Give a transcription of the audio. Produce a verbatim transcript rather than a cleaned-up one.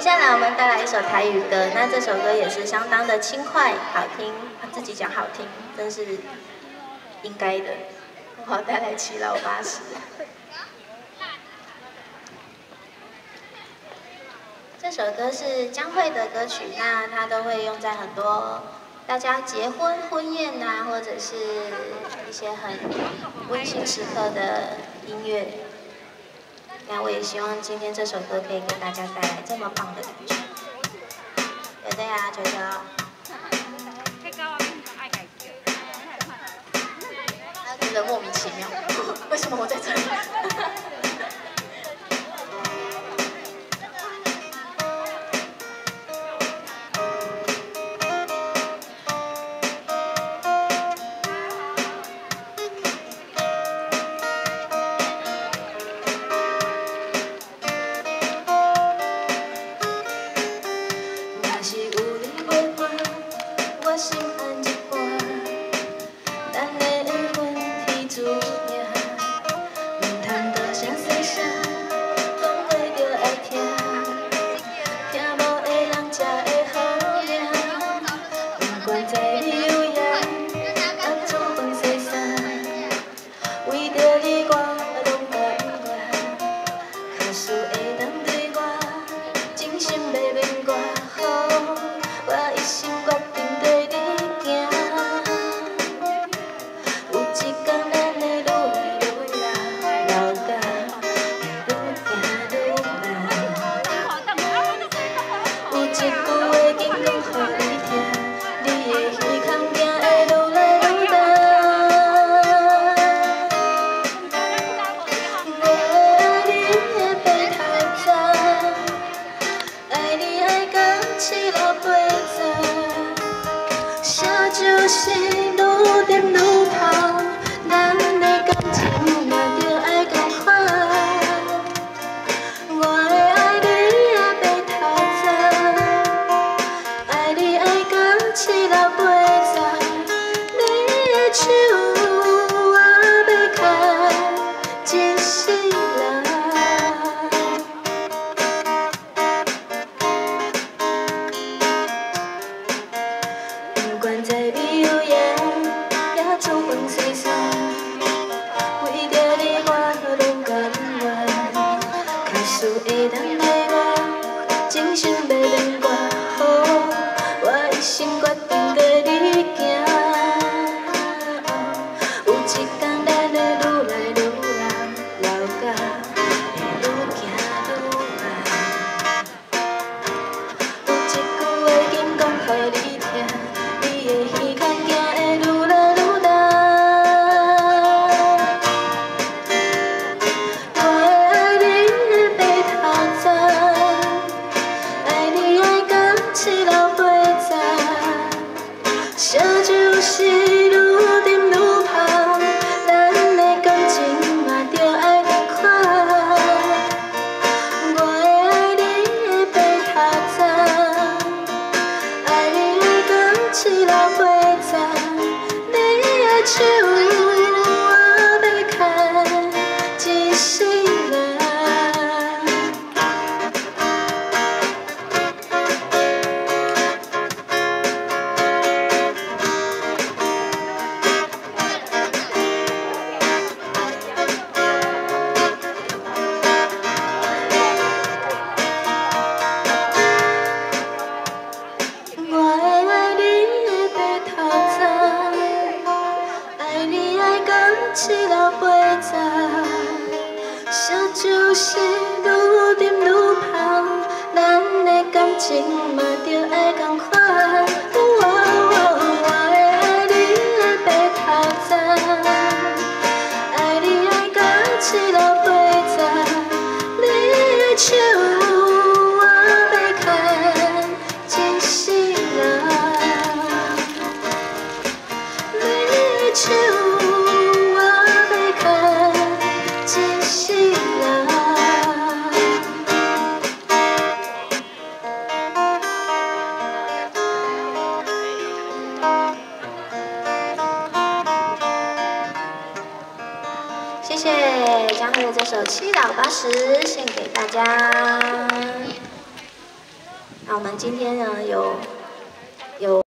下来我们带来一首台语歌，那这首歌也是相当的轻快好听，自己讲好听，真是应该的。我带来《七老八十》。这首歌是江蕙的歌曲，那它都会用在很多大家结婚、婚宴啊，或者是一些很温馨时刻的音乐。那我也希望今天这首歌可以给大家带来这么棒的感觉。觉得呀，觉得。他觉得莫名其妙，为什么我在这里？谢谢江蕙的这首《七老八十》献给大家。 那我们今天呢有有。